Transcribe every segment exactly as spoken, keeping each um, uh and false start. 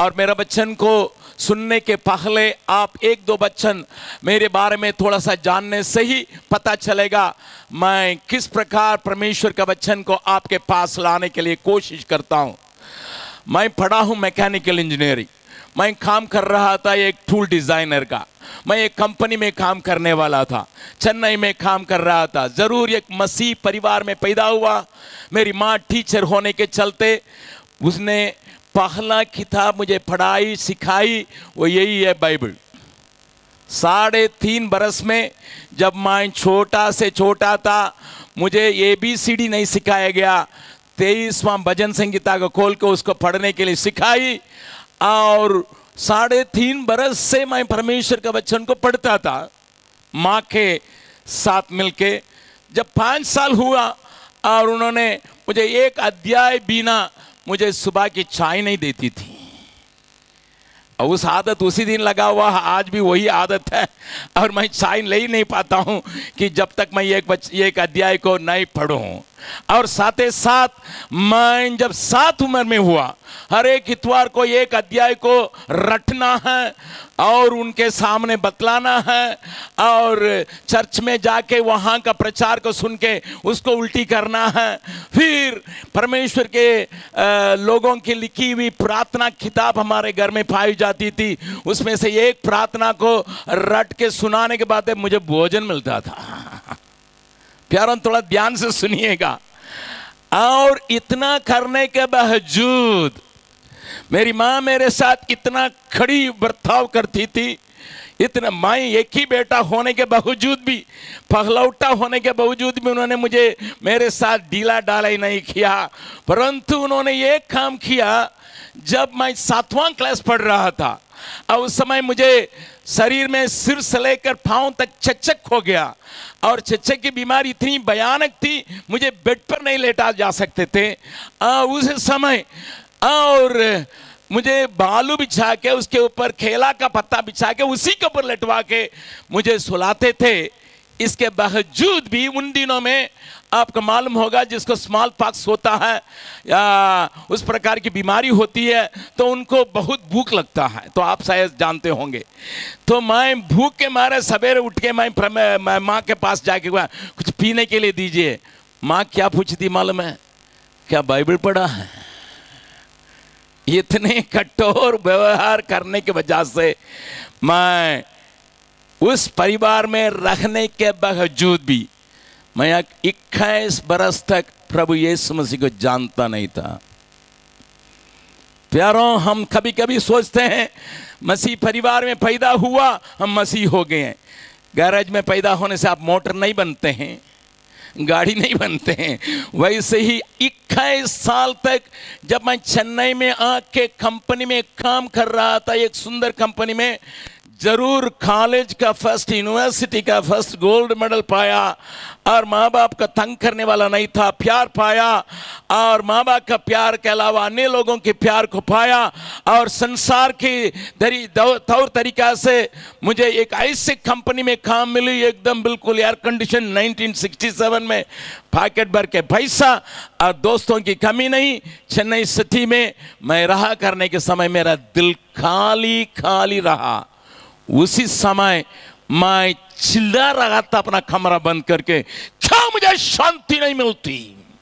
और मेरा वचन को सुनने के पहले आप एक दो वचन मेरे बारे में थोड़ा सा जानने से ही पता चलेगा मैं किस प्रकार परमेश्वर का वचन को आपके पास लाने के लिए कोशिश करता हूं। मैं पढ़ा हूं मैकेनिकल इंजीनियरिंग। मैं काम कर रहा था एक टूल डिजाइनर का। मैं एक कंपनी में काम करने वाला था, चेन्नई में काम कर रहा था। जरूर एक मसीह परिवार में पैदा हुआ। मेरी माँ टीचर होने के चलते उसने पहला किताब मुझे पढ़ाई सिखाई, वो यही है बाइबल। साढ़े तीन बरस में जब मैं छोटा से छोटा था, मुझे ए बी सी डी नहीं सिखाया गया। तेईसवां भजन संगीता को खोल के उसको पढ़ने के लिए सिखाई और साढ़े तीन बरस से मैं परमेश्वर का वचन को पढ़ता था माँ के साथ मिलके। जब पाँच साल हुआ और उन्होंने मुझे एक अध्याय बिना मुझे सुबह की चाय नहीं देती थी। और उस आदत उसी दिन लगा हुआ, आज भी वही आदत है। और मैं चाय ले ही नहीं पाता हूँ कि जब तक मैं एक बच एक अध्याय को नहीं पढ़ूँ। और साथ ही साथ मैं जब सात उम्र में हुआ, हर एक इतवार को एक अध्याय को रटना है और उनके सामने बतलाना है और चर्च में जाके वहाँ का प्रचार को सुन के उसको उल्टी करना है। फिर परमेश्वर के आ, लोगों की लिखी हुई प्रार्थना किताब हमारे घर में पाई जाती थी। उसमें से एक प्रार्थना को रट के सुनाने के बाद मुझे भोजन मिलता था। प्यारों, थोड़ा ध्यान से सुनिएगा। और इतना करने के बावजूद मेरी माँ मेरे साथ इतना खड़ी बर्ताव करती थी। इतना मैं एक ही बेटा होने के बावजूद भी, पहलौटा होने के बावजूद भी उन्होंने मुझे मेरे साथ ढीला डाला ही नहीं किया। परंतु उन्होंने एक काम किया, जब मैं सातवां क्लास पढ़ रहा था और उस समय मुझे शरीर में सिर से लेकर पांव तक चच्चक हो गया और चच्चक की बीमारी इतनी भयानक थी, मुझे बेड पर नहीं लेटा जा सकते थे। उस समय और मुझे बालू बिछा के उसके ऊपर केला का पत्ता बिछा के उसी के ऊपर लटवा के मुझे सुलाते थे। इसके बावजूद भी उन दिनों में आपको मालूम होगा, जिसको स्मॉल पॉक्स होता है या उस प्रकार की बीमारी होती है तो उनको बहुत भूख लगता है, तो आप शायद जानते होंगे। तो मैं भूख के मारे सवेरे उठ के मैं, मैं माँ के पास जाके हुआ कुछ पीने के लिए दीजिए। माँ क्या पूछती मालूम है? क्या बाइबल पढ़ा है? इतने कठोर व्यवहार करने की वजह से मैं उस परिवार में रहने के बावजूद भी मैं इक्कीस बरस तक प्रभु यीशु मसीह को जानता नहीं था। प्यारों, हम कभी कभी सोचते हैं मसीह परिवार में पैदा हुआ हम मसीह हो गए हैं। गैरेज में पैदा होने से आप मोटर नहीं बनते हैं, गाड़ी नहीं बनते हैं। वैसे ही इक्कीस साल तक जब मैं चेन्नई में आके कंपनी में काम कर रहा था, एक सुंदर कंपनी में, जरूर कॉलेज का फर्स्ट, यूनिवर्सिटी का फर्स्ट गोल्ड मेडल पाया और माँ बाप का तंग करने वाला नहीं था, प्यार पाया और माँ बाप का प्यार के अलावा अन्य लोगों के प्यार को पाया। और संसार की तौर तरीका से मुझे एक ऐसी कंपनी में काम मिली, एकदम बिल्कुल air condition, nineteen sixty seven में, पैकेट भर के पैसा और दोस्तों की कमी नहीं। चेन्नई सिटी में मैं रहा करने के समय मेरा दिल खाली खाली रहा। उसी समय मैं चिल्ला रहा था अपना कमरा बंद करके, क्या मुझे शांति नहीं मिलती।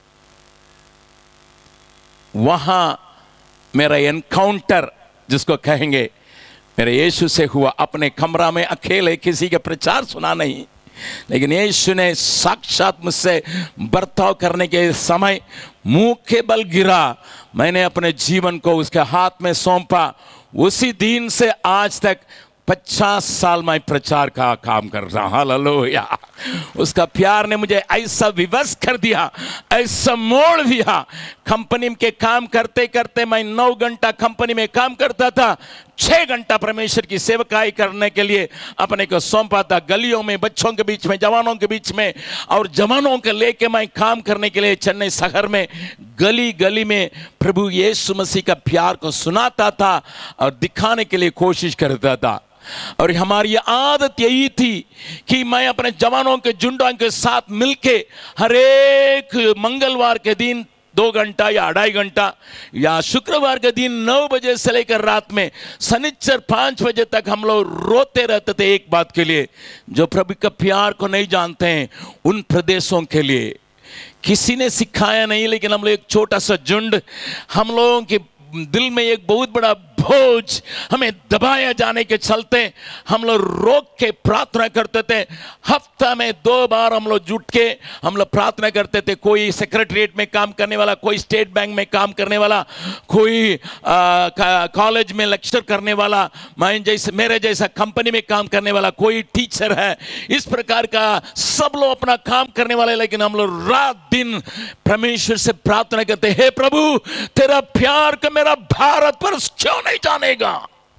वहां मेरा एनकाउंटर जिसको कहेंगे मेरे यीशु से हुआ। अपने कमरा में अकेले, किसी के प्रचार सुना नहीं, लेकिन यीशु ने साक्षात मुझसे बर्ताव करने के समय मुंह के बल गिरा। मैंने अपने जीवन को उसके हाथ में सौंपा। उसी दिन से आज तक पचास साल मैं प्रचार का काम कर रहा हूं। हालेलुया। उसका प्यार ने मुझे ऐसा विवश कर दिया, ऐसा मोड़ दिया। कंपनी के काम करते करते मैं नौ घंटा कंपनी में काम करता था, छह घंटा परमेश्वर की सेवकाई करने के लिए अपने को सौंपा था। गलियों में, बच्चों के बीच में, जवानों के बीच में और जवानों के लेके मैं काम करने के लिए चेन्नई शहर में गली गली में प्रभु यीशु मसीह का प्यार को सुनाता था और दिखाने के लिए कोशिश करता था। और हमारी आदत यही थी कि मैं अपने जवानों के झुंडों के साथ मिलके हर एक मंगलवार के दिन दो घंटा या अढ़ाई घंटा, या शुक्रवार के दिन नौ बजे से लेकर रात में शनिचर पाँच बजे तक हम लोग रोते रहते थे एक बात के लिए, जो प्रभु का प्यार को नहीं जानते हैं उन प्रदेशों के लिए। किसी ने सिखाया नहीं, लेकिन हम लोग एक छोटा सा झुंड, हम लोगों के दिल में एक बहुत बड़ा बोझ हमें दबाया जाने के चलते हम लोग रोक के प्रार्थना करते थे। हफ्ता में दो बार हम लोग जुट के हम लोग प्रार्थना करते थे। कोई सेक्रेटरीट में काम करने वाला, कोई स्टेट बैंक में काम करने वाला, कोई कॉलेज में लेक्चर करने वाला, मैं जैसे मेरे जैसा कंपनी में काम करने वाला, कोई टीचर है, इस प्रकार का सब लोग अपना काम करने वाले। लेकिन हम लोग रात दिन परमेश्वर से प्रार्थना करते, हे प्रभु तेरा प्यार का मेरा भारत पर क्यों नहीं जानेगा।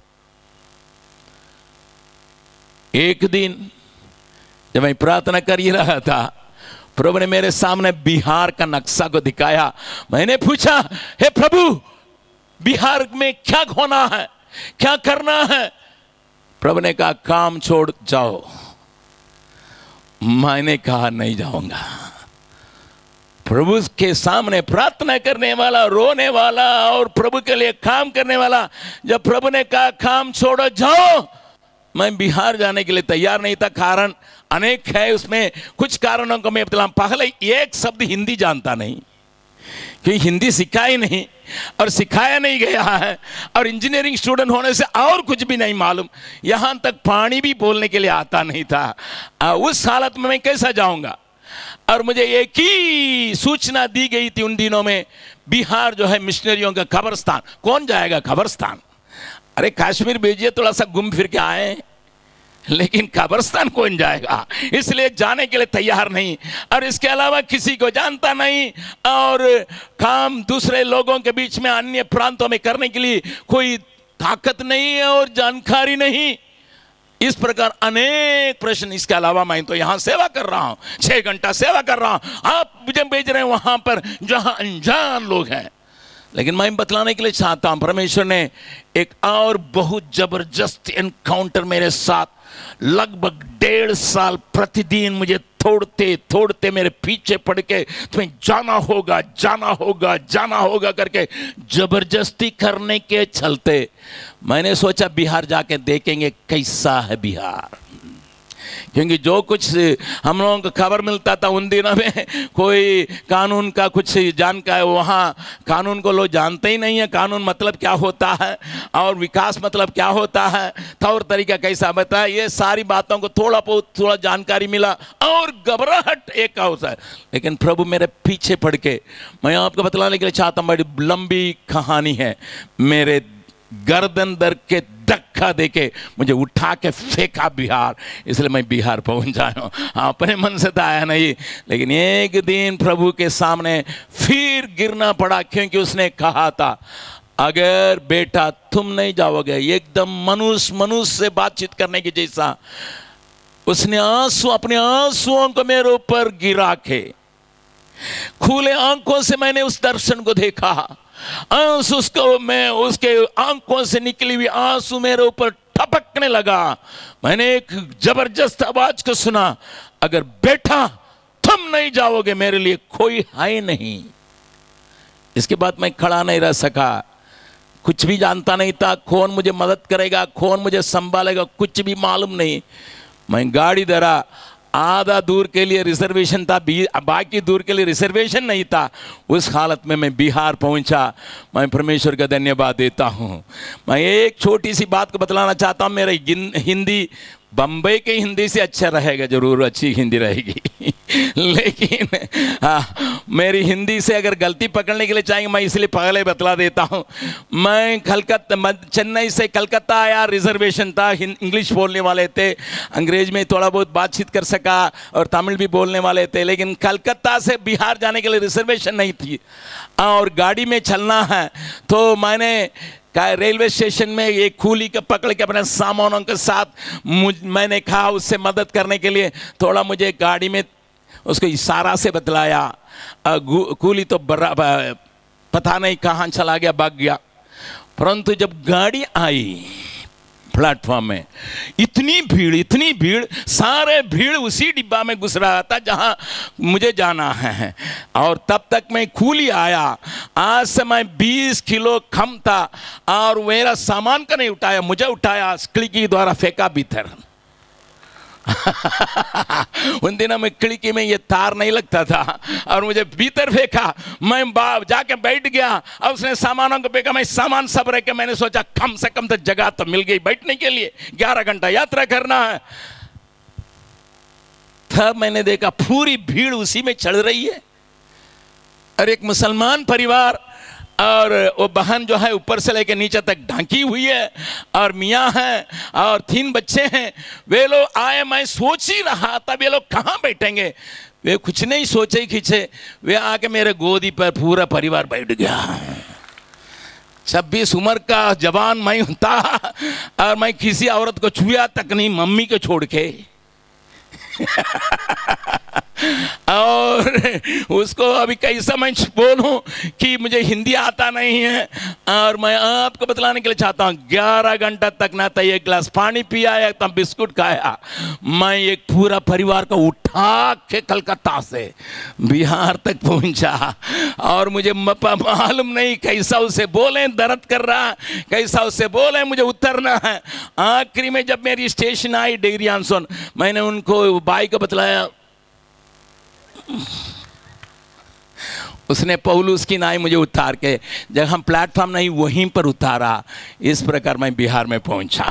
एक दिन जब मैं प्रार्थना कर ही रहा था, प्रभु ने मेरे सामने बिहार का नक्शा को दिखाया। मैंने पूछा, हे प्रभु बिहार में क्या होना है, क्या करना है? प्रभु ने कहा काम छोड़ जाओ। मैंने कहा नहीं जाऊंगा। प्रभु के सामने प्रार्थना करने वाला, रोने वाला और प्रभु के लिए काम करने वाला, जब प्रभु ने कहा काम छोड़ो जाओ, मैं बिहार जाने के लिए तैयार नहीं था। कारण अनेक है, उसमें कुछ कारणों को मैं बतलाऊं। पहले एक शब्द हिंदी जानता नहीं, क्योंकि हिंदी सिखाई नहीं और सिखाया नहीं गया है, और इंजीनियरिंग स्टूडेंट होने से और कुछ भी नहीं मालूम। यहां तक पानी भी बोलने के लिए आता नहीं था। उस हालत में मैं कैसा जाऊंगा? और मुझे एक ही सूचना दी गई थी उन दिनों में, बिहार जो है मिशनरियों का कब्रिस्तान। कौन जाएगा कब्रिस्तान? अरे कश्मीर भेजिए, थोड़ा सा घूम फिर के आए, लेकिन कब्रिस्तान कौन जाएगा? इसलिए जाने के लिए तैयार नहीं, और इसके अलावा किसी को जानता नहीं, और काम दूसरे लोगों के बीच में अन्य प्रांतों में करने के लिए कोई ताकत नहीं है और जानकारी नहीं। इस प्रकार अनेक प्रश्न। इसके अलावा मैं तो यहां सेवा कर रहा हूं, छह घंटा सेवा कर रहा हूं, आप मुझे भेज रहे हैं वहां पर जहां अनजान लोग हैं। लेकिन मैं बतलाने के लिए चाहता हूं, परमेश्वर ने एक और बहुत जबरदस्त एनकाउंटर मेरे साथ, लगभग डेढ़ साल प्रतिदिन मुझे थोड़ते थोड़ते मेरे पीछे पड़ के तुम्हें जाना होगा, जाना होगा, जाना होगा करके जबरदस्ती करने के चलते मैंने सोचा बिहार जाके देखेंगे कैसा है बिहार। क्योंकि जो कुछ हम लोगों को खबर मिलता था उन दिनों में, कोई कानून का कुछ जानकारी, वहाँ कानून को लोग जानते ही नहीं है, कानून मतलब क्या होता है और विकास मतलब क्या होता है, तौर तरीका कैसा बता, ये सारी बातों को थोड़ा बहुत थोड़ा जानकारी मिला और घबराहट एक होता है। लेकिन प्रभु मेरे पीछे पड़ के, मैं आपको बतलाने के लिए चाहता हूँ, बड़ी लंबी कहानी है। मेरे गर्दन दर के धक्का देके मुझे उठा के फेंका बिहार, इसलिए मैं बिहार पहुंच आया हूं। अपने मन से तो आया नहीं, लेकिन एक दिन प्रभु के सामने फिर गिरना पड़ा, क्योंकि उसने कहा था अगर बेटा तुम नहीं जाओगे, एकदम मनुष्य मनुष्य से बातचीत करने की जैसा उसने आंसू, अपने आंसुओं को मेरे ऊपर गिरा के, खुले आंखों से मैंने उस दर्शन को देखा। आंसू उसको मैं उसके आंखों से निकली हुई आंसू मेरे ऊपर टपकने लगा। मैंने एक जबरदस्त आवाज को सुना, अगर बेटा तुम नहीं जाओगे मेरे लिए कोई है नहीं। इसके बाद मैं खड़ा नहीं रह सका, कुछ भी जानता नहीं था, कौन मुझे मदद करेगा, कौन मुझे संभालेगा, कुछ भी मालूम नहीं। मैं गाड़ी धरा, आधा दूर के लिए रिजर्वेशन था, बाकी दूर के लिए रिजर्वेशन नहीं था। उस हालत में मैं बिहार पहुंचा। मैं परमेश्वर का धन्यवाद देता हूं। मैं एक छोटी सी बात को बतलाना चाहता हूं, मेरा हिंदी बम्बई के हिंदी से अच्छा रहेगा, जरूर अच्छी हिंदी रहेगी लेकिन आ, मेरी हिंदी से अगर गलती पकड़ने के लिए चाहेंगे, मैं इसलिए पहले बतला देता हूं। मैं कलकत्ता चेन्नई से कलकत्ता आया, रिजर्वेशन था, इंग्लिश बोलने वाले थे, अंग्रेज में थोड़ा बहुत बातचीत कर सका और तमिल भी बोलने वाले थे, लेकिन कलकत्ता से बिहार जाने के लिए रिजर्वेशन नहीं थी और गाड़ी में चलना है। तो मैंने का रेलवे स्टेशन में एक कूली को पकड़ के अपने सामानों के साथ मुझ मैंने कहा उससे मदद करने के लिए, थोड़ा मुझे गाड़ी में उसको इशारा से बतलाया। कूली तो बराबर पता नहीं कहाँ चला गया, भाग गया। परंतु जब गाड़ी आई प्लेटफॉर्म में इतनी भीड़ इतनी भीड़, सारे भीड़ उसी डिब्बा में घुस रहा था जहां मुझे जाना है। और तब तक मैं कूली आया, आज से मैं बीस किलो कम था और मेरा सामान का नहीं उठाया, मुझे उठाया, खिड़की द्वारा फेंका भीतर। उन दिनों में खिड़की में ये तार नहीं लगता था और मुझे भीतर फेंका। मैं बाप जाके बैठ गया और उसने सामानों को फेंका। मैं सामान सब रख के मैंने सोचा कम से कम तो जगह तो मिल गई बैठने के लिए, ग्यारह घंटा यात्रा करना है। तब मैंने देखा पूरी भीड़ उसी में चढ़ रही है और एक मुसलमान परिवार और वो बहन जो है ऊपर से लेकर नीचे तक ढांकी हुई है और मियाँ हैं और तीन बच्चे हैं। वे लोग आए, मैं सोच ही रहा था वे लोग कहाँ बैठेंगे। वे कुछ नहीं सोचे खींचे, वे आके मेरे गोदी पर पूरा परिवार बैठ गया। छब्बीस उम्र का जवान मैं था और मैं किसी औरत को छुआ तक नहीं, मम्मी को छोड़ के। और उसको अभी कैसा मैं बोलूं कि मुझे हिंदी आता नहीं है। और मैं आपको बतलाने के लिए चाहता हूं, ग्यारह घंटा तक ना तो एक गिलास पानी पिया या तो बिस्कुट खाया। मैं एक पूरा परिवार को उठा के कलकत्ता से बिहार तक पहुंचा और मुझे मालूम नहीं कैसा उसे बोले, दर्द कर रहा, कैसा उसे बोले, मुझे उतरना है। आखिरी में जब मेरी स्टेशन आई डिग्री आंसोन, मैंने उनको भाई को बतलाया, उसने पौलुस की नाई मुझे उतार के, जब हम प्लेटफॉर्म नहीं वहीं पर उतारा। इस प्रकार मैं बिहार में पहुंचा।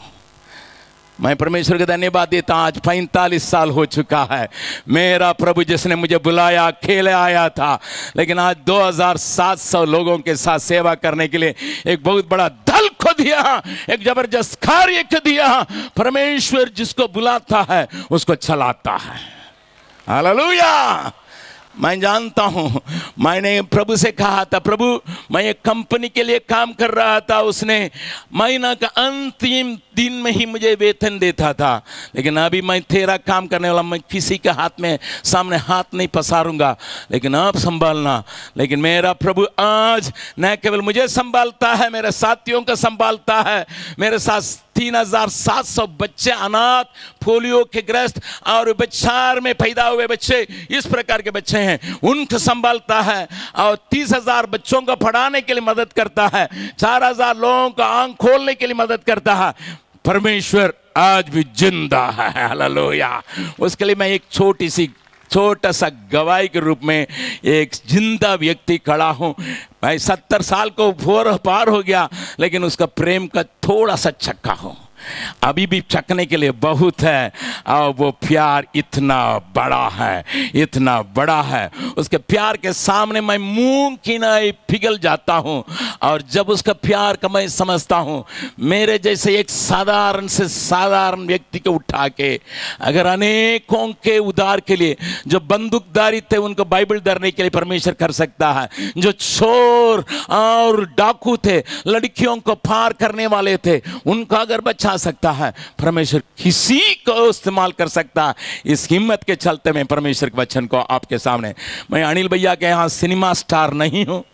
मैं परमेश्वर का धन्यवाद देता हूं। आज पैंतालीस साल हो चुका है। मेरा प्रभु जिसने मुझे बुलाया अकेले आया था, लेकिन आज दो हज़ार सात सौ लोगों के साथ सेवा करने के लिए एक बहुत बड़ा दल को दिया, एक जबरदस्त कार्य को दिया। परमेश्वर जिसको बुलाता है उसको चलाता है। हालेलुया। मैं जानता हूं, मैंने प्रभु से कहा था, प्रभु मैं एक कंपनी के लिए काम कर रहा था, उसने महीना का अंतिम दिन में ही मुझे वेतन देता था, लेकिन अभी मैं तेरा काम करने वाला, मैं किसी के हाथ में सामने हाथ नहीं पसारूंगा, लेकिन आप संभालना। लेकिन मेरा प्रभु आज न केवल मुझे संभालता है, मेरे साथियों को संभालता है। मेरे साथ तीन हजार सात सौ बच्चे अनाथ, पोलियो के ग्रस्त और बच्चार में पैदा हुए बच्चे, इस प्रकार के बच्चे हैं, उनको संभालता है। और तीस हजार बच्चों को पढ़ाने के लिए मदद करता है। चार हजार लोगों को आंख खोलने के लिए मदद करता है। परमेश्वर आज भी जिंदा है। हालेलुया। उसके लिए मैं एक छोटी सी छोटा सा गवाही के रूप में एक जिंदा व्यक्ति खड़ा हूं। मैं सत्तर साल को फोर पार हो गया, लेकिन उसका प्रेम का थोड़ा सा चक्का हूं, अभी भी चखने के लिए बहुत है। और वो प्यार इतना बड़ा है, इतना बड़ा है। उसके प्यार के सामने मैं मुंह की नहीं पिघल जाता हूं। और जब उसका प्यार का मैं समझता हूं, मेरे जैसे एक साधारण से साधारण व्यक्ति को उठा के अगर अनेकों के उद्धार के लिए, जो बंदूकधारी थे उनको बाइबल धरने के लिए परमेश्वर कर सकता है, जो चोर और डाकू थे, लड़कियों को पार करने वाले थे, उनका अगर बचा सकता है, परमेश्वर किसी को इस्तेमाल कर सकता है। इस हिम्मत के चलते मैं परमेश्वर के वचन को आपके सामने, मैं अनिल भैया के यहां सिनेमा स्टार नहीं हूं,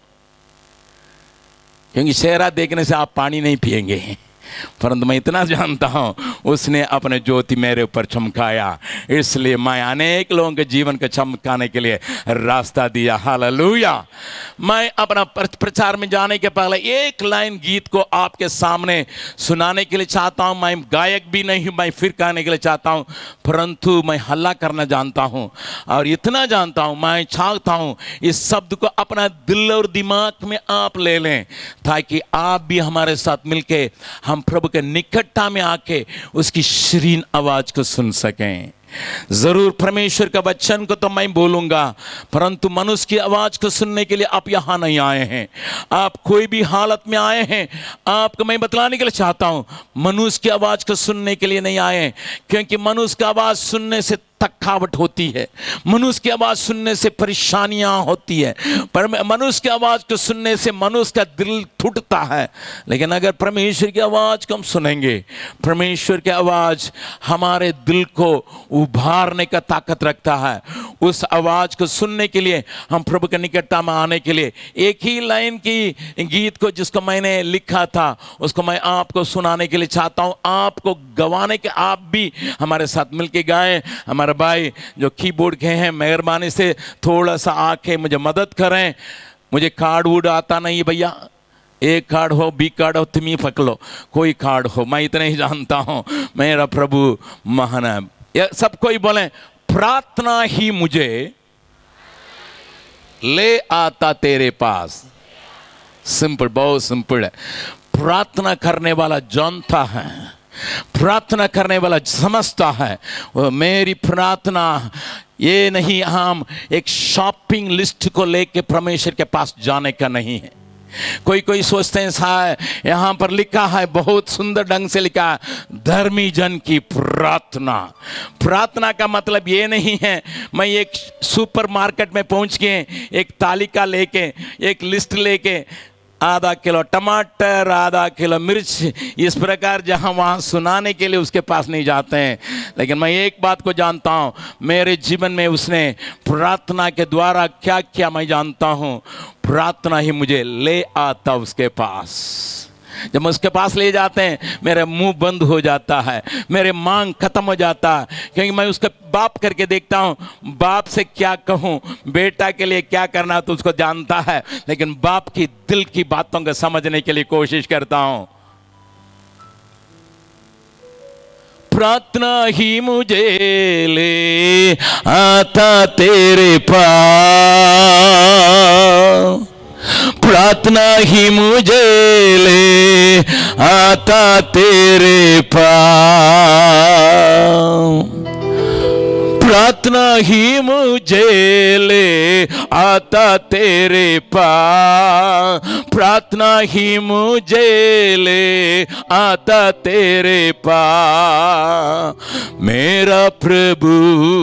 क्योंकि चेहरा देखने से आप पानी नहीं पिएंगे, परंतु मैं इतना जानता हूं उसने अपने ज्योति मेरे ऊपर चमकाया, इसलिए मैं अनेक लोगों के जीवन को चमकाने के लिए रास्ता दिया। हालेलुया। मैं अपना प्रचार में जाने के पहले एक लाइन गीत को आपके सामने सुनाने के लिए चाहता हूं। मैं गायक भी नहीं हूं, मैं फिर कहने के लिए चाहता हूं, परंतु मैं हल्ला करना जानता हूं और इतना जानता हूं, मैं चाहता हूं इस शब्द को अपना दिल और दिमाग में आप ले लें, ताकि आप भी हमारे साथ मिलके हम प्रभु के निकटता में आके उसकी शीरीन आवाज को सुन सकें। जरूर परमेश्वर का वचन को तो मैं बोलूंगा, परंतु मनुष्य की आवाज को सुनने के लिए आप यहां नहीं आए हैं। आप कोई भी हालत में आए हैं, आपको मैं बतलाने के लिए चाहता हूं, मनुष्य की आवाज को सुनने के लिए नहीं आए, क्योंकि मनुष्य की आवाज सुनने से थकावट होती है, मनुष्य की आवाज़ सुनने से परेशानियां होती है, पर मनुष्य की आवाज़ को सुनने से मनुष्य का दिल टूटता है। लेकिन अगर परमेश्वर की आवाज़ को हम सुनेंगे, परमेश्वर की आवाज़ हमारे दिल को उभारने का ताकत रखता है। उस आवाज़ को सुनने के लिए, हम प्रभु के निकटता में आने के लिए, एक ही लाइन की गीत को जिसको मैंने लिखा था उसको मैं आपको सुनाने के लिए चाहता हूँ, आपको गवाने के आप भी हमारे साथ मिलके गाएं। हमारे भाई जो कीबोर्ड के हैं, मेहरबानी से थोड़ा सा आके मुझे मदद करें। मुझे कार्ड वुड आता नहीं भैया, एक कार्ड हो, बी कार्ड हो, तुम ही पकड़ लो, कोई कार्ड हो, मैं इतना ही जानता हूँ, मेरा प्रभु महान है। सब कोई बोले, प्रार्थना ही मुझे ले आता तेरे पास। सिंपल, बहुत सिंपल है। प्रार्थना करने वाला जानता है, प्रार्थना करने वाला समझता है। मेरी प्रार्थना ये नहीं, हम एक शॉपिंग लिस्ट को लेके परमेश्वर के पास जाने का नहीं है। कोई कोई सोचते हैं सा यहाँ पर लिखा है, बहुत सुंदर ढंग से लिखा है, धर्मी जन की प्रार्थना। प्रार्थना का मतलब ये नहीं है मैं एक सुपरमार्केट में पहुँच के एक तालिका लेके, एक लिस्ट लेके, आधा किलो टमाटर, आधा किलो मिर्च, इस प्रकार जहाँ वहाँ सुनाने के लिए उसके पास नहीं जाते हैं। लेकिन मैं एक बात को जानता हूँ, मेरे जीवन में उसने प्रार्थना के द्वारा क्या किया मैं जानता हूँ। प्रार्थना ही मुझे ले आता उसके पास। जब उसके पास ले जाते हैं, मेरा मुंह बंद हो जाता है, मेरे मांग खत्म हो जाता है, क्योंकि मैं उसका बाप करके देखता हूँ। बाप से क्या कहूँ, बेटा के लिए क्या करना तो उसको जानता है, लेकिन बाप की दिल की बातों को समझने के लिए कोशिश करता हूँ। प्रार्थना ही मुझे ले आता तेरे पास, प्रार्थना ही मुझे ले आता तेरे पास, प्रार्थना ही मुझे ले आता तेरे पास, प्रार्थना ही मुझे ले आता तेरे पास। मेरा प्रभु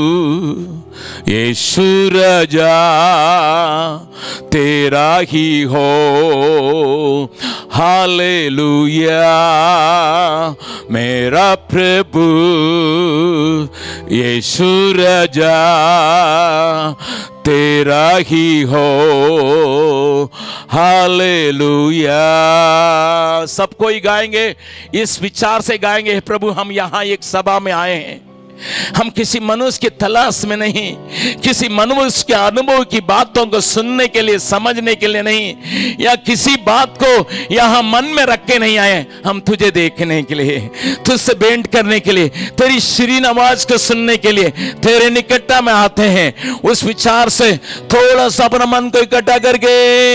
यीशु राजा तेरा ही हो, हालेलुया। मेरा प्रभु यीशु राजा तेरा ही हो, हालेलुया। सब कोई गाएंगे, इस विचार से गाएंगे, प्रभु हम यहाँ एक सभा में आए हैं, हम किसी मनुष्य की तलाश में नहीं, किसी मनुष्य के अनुभव की बातों को सुनने के लिए, समझने के लिए नहीं, या किसी बात को यहाँ मन में रख के नहीं आए। हम तुझे देखने के लिए, तुझसे भेंट करने के लिए, तेरी शीरीन आवाज को सुनने के लिए तेरे निकटता में आते हैं। उस विचार से थोड़ा सा अपना मन को इकट्ठा करके,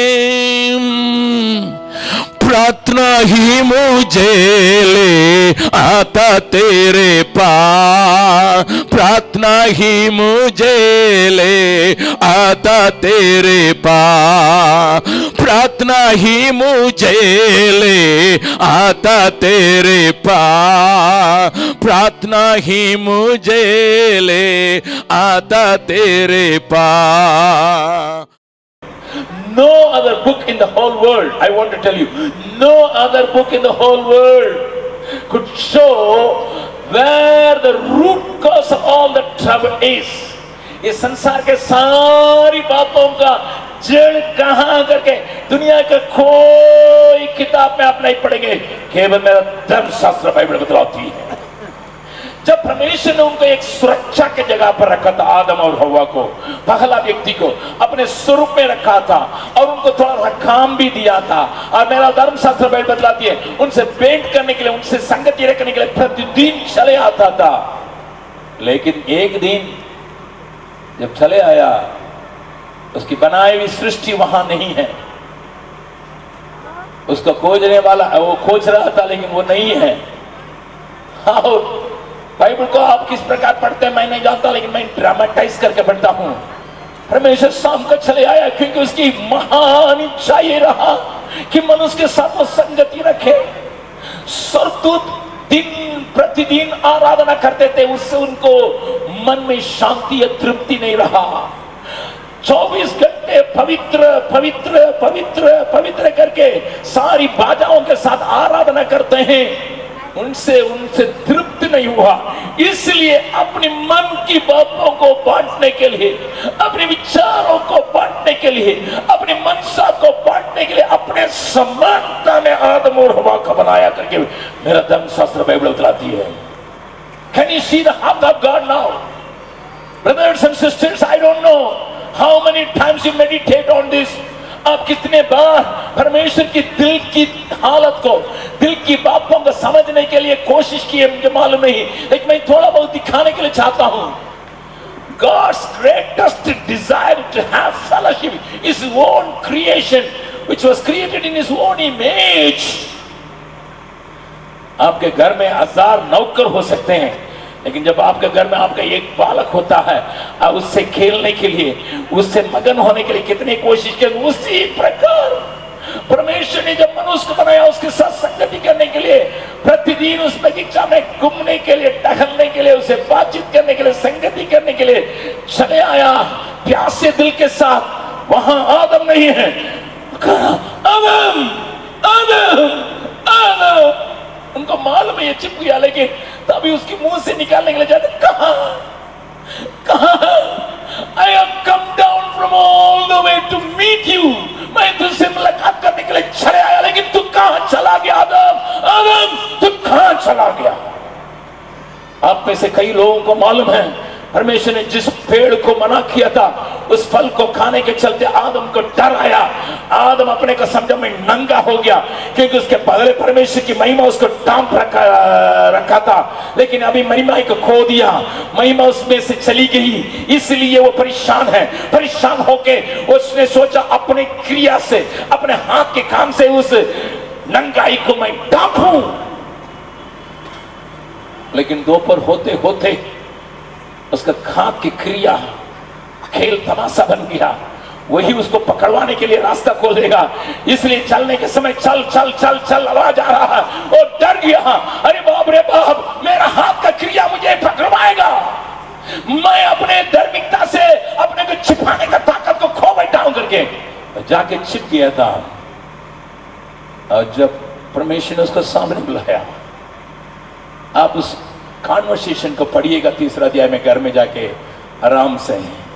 प्रार्थना ही मुझे ले आता तेरे पास, प्रार्थना ही मुझे ले आता तेरे पास, प्रार्थना ही मुझे ले आता तेरे पास, प्रार्थना ही मुझे ले आता तेरे पास। No other book in the whole world, I want to tell you, no other book in the whole world could show where the root cause of all the trouble is. इस संसार के सारी बातों का जड़ कहाँ करके दुनिया का कोई किताब में आप नहीं पढ़ेंगे, केवल मेरा धर्मशास्त्र बाइबल बतलाती है। जब परमेश्वर ने उनको एक सुरक्षा के जगह पर रखा था, आदम और हव्वा को, पहला व्यक्ति को अपने स्वरूप में रखा था और उनको थोड़ा काम भी दिया था, और मेरा धर्मशास्त्र बाइबल बतलाती है उनसे भेंट करने के लिए, उनसे संगति रखने के लिए प्रतिदिन चले आता था। लेकिन एक दिन जब चले आया, उसकी बनाई हुई सृष्टि वहां नहीं है, उसको खोजने वाला वो खोज रहा था लेकिन वो नहीं है। और बाइबल को आप किस प्रकार पढ़ते हैं मैं नहीं जानता, लेकिन मैं ड्रामेटाइज करके पढ़ता हूं। परमेश्वर शाम को चले आया क्योंकि उसकी महान इच्छा ये रहा कि मनुष्य के साथ वो संगति रखे। स्वर्गदूत दिन प्रतिदिन आराधना करते थे, उससे उनको मन में शांति या तृप्ति नहीं रहा। चौबीस घंटे पवित्र पवित्र पवित्र पवित्र करके सारी बाजाओं के साथ आराधना करते हैं, उनसे उनसे तृप्त नहीं हुआ। इसलिए अपने मन की बातों को बांटने के लिए, अपने विचारों को बांटने के लिए, अपनी मनसा को बांटने के लिए अपने समानता में आदम और हवा का बनाया करके मेरा धर्मशास्त्र बाइबल बतलाती है। Can you see the heart of God now? Brothers and sisters, I don't know how many times you meditate on this. आप कितने बार परमेश्वर की दिल की हालत को, दिल की बातों को समझने के लिए कोशिश की है, मुझे मालूम नहीं, लेकिन मैं थोड़ा बहुत दिखाने के लिए चाहता हूं। God's greatest desire to have fellowship is His own creation, which was created in His own image. आपके घर में हजार नौकर हो सकते हैं, लेकिन जब आपके घर में आपका एक बालक होता है, आप उससे खेलने के लिए, उससे मगन होने के लिए कितनी कोशिश करें। उसी प्रकार परमेश्वर ने जब मनुष्य को बनाया, उसके साथ संगति करने के लिए, प्रतिदिन उस बगीचा में घूमने के लिए, टहलने के लिए, उसे बातचीत करने के लिए, संगति करने के लिए चले आया प्यासे दिल के साथ। वहां आदम नहीं है, आदम आदम आदम, उनको मालूम है ये चिप गया, लेकिन तभी उसके मुंह से निकालने के लिए जाते, कहां कहां, I have come down from all the way to meet you, मैं तुझसे मुलाकात करने के लिए चले आया, लेकिन तू कहां चला गया आदम, आदम तू कहां चला गया। आप में से कई लोगों को मालूम है परमेश्वर ने जिस पेड़ को मना किया था, उस फल को खाने के चलते आदम को डर आया। आदम अपने को समझा में नंगा हो गया, क्योंकि उसके पहले परमेश्वर की महिमा उसको टांप रखा रखा था, लेकिन अभी महिमा को खो दिया, महिमा उसमें से चली गई, इसलिए वो परेशान है। परेशान होके उसने सोचा अपनी क्रिया से, अपने हाथ के काम से उस नंगाई को मैं ढांपूं। लेकिन दोपहर होते होते उसका हाथ की क्रिया खेल तमाशा बन गया, वही उसको पकड़वाने के लिए रास्ता खोल देगा। इसलिए चलने के समय चल चल चल चल आवाज आ रहा है, और डर गया, अरे बाप रे बाप, मेरा हाथ का क्रिया मुझे पकड़वाएगा, मैं अपने धार्मिकता से अपने को छिपाने का ताकत को खो बैठा हूं करके जाके छिप गया था। और जब परमेश्वर ने उसको सामने बुलाया, आप उस कॉन्वर्सेशन को पढ़िएगा तीसरा अध्याय में, घर में जाके आराम से।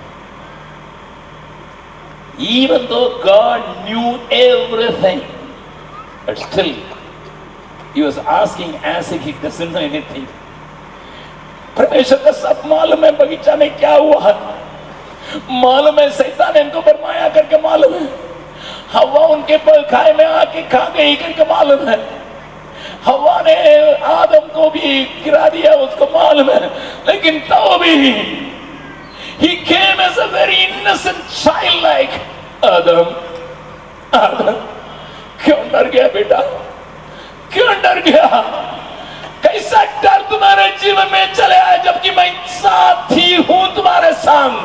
Even though God knew everything, but still He was asking as if He doesn't know anything. परमेश्वर का सब मालूम है बगीचा में क्या हुआ, मालूम है शैतान ने इनको बरमाया करके मालूम है, हवा उनके पर खाए में आके खा गई करके मालूम है, हवा ने आदम को भी गिरा दिया उसको मालूम है, लेकिन तो भी he came as a very innocent child like आदम आदम क्यों डर गया बेटा, क्यों डर गया, कैसा डर तुम्हारे जीवन में चले आए जबकि मैं साथी हूं तुम्हारे संग।